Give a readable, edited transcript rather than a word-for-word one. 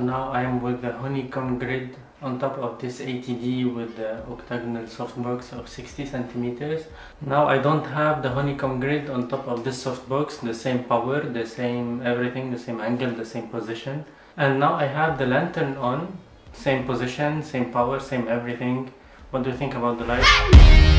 now I am with the honeycomb grid on top of this ATD with the octagonal softbox of 60 centimeters. Now I don't have the honeycomb grid on top of this softbox, the same power, the same everything, the same angle, the same position. And now I have the lantern on, same position, same power, same everything. What do you think about the light?